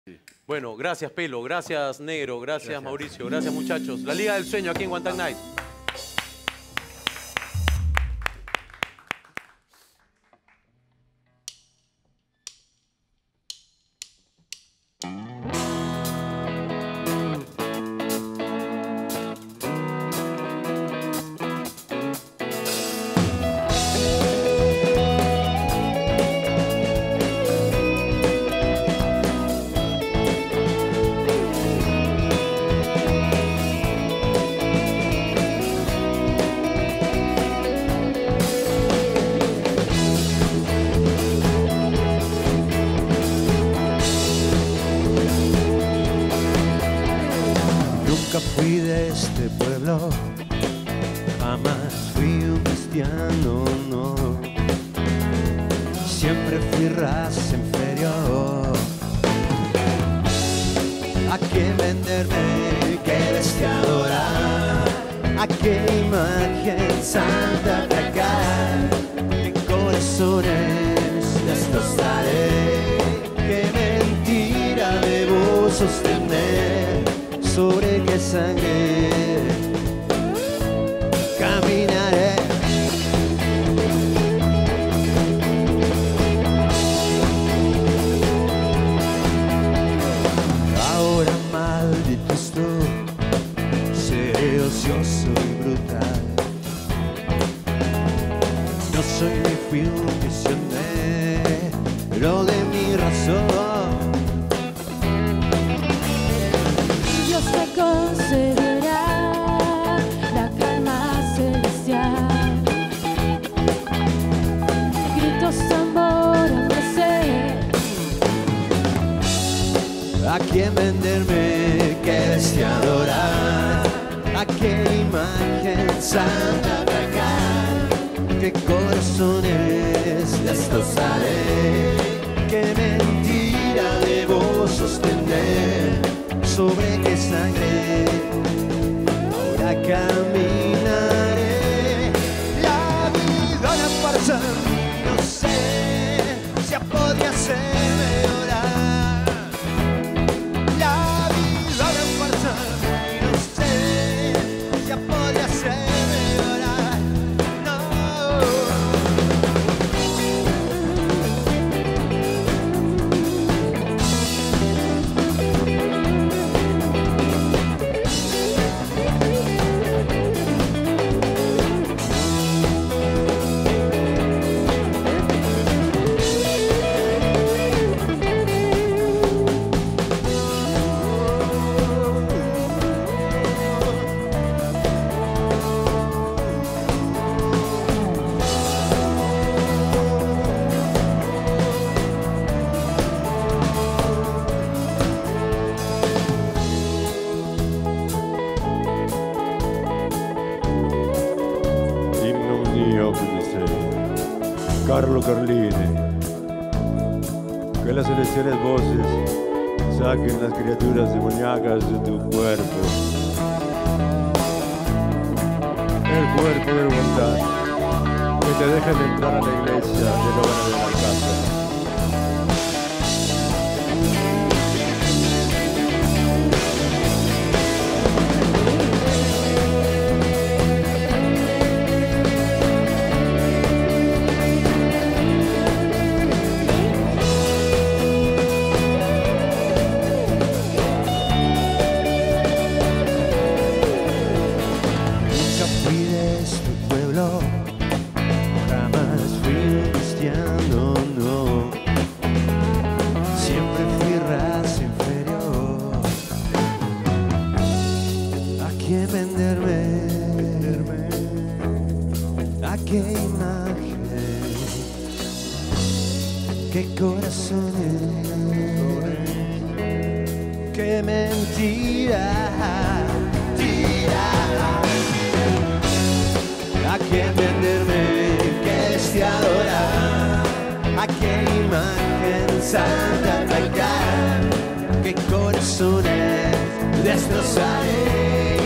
Bueno, gracias Pelo, gracias Negro, gracias Mauricio, gracias muchachos. La Liga del Sueño aquí en Guantán Night. Nunca fui de este pueblo, jamás fui un cristiano, no. Siempre fui raza inferior. ¿A qué venderme? ¿Qué bestia adorar? ¿A qué imagen santa atacar? ¿Qué corazones destrozaré? ¿Qué mentira debo sostener? ¿Sobre qué sangre caminaré? Ahora maldito estoy, seré ocioso y brutal. No soy ni fui un prisionero de mi razón. Dios te concederá la calma celestial. Gritos, tambor, ofrecer. ¿A quién venderme? ¿Qué bestia adorar? ¿A qué imagen santa atacar? ¿Qué corazones destrozaré? ¿Qué mentira debo sostener? ¿Sobre qué sangre ahora caminaré? La vida una farsa, no sé si podría hacerme llorar. La vida una farsa, no sé si podría hacerme llorar. Carlo Carline, que las celestiales voces saquen las criaturas demoníacas de tu cuerpo, el cuerpo de voluntad, que te dejen entrar a la iglesia de Lóbana de Alcázar. Jamás fui un cristiano, no. Siempre fui raza inferior. ¿A quién venderme? ¿A qué imagen? ¿Qué corazones? ¿Qué mentira? ¿A quién venderme? ¿Qué bestia adorar? ¿A qué imagen santa atacar? ¿Qué corazones destrozaré?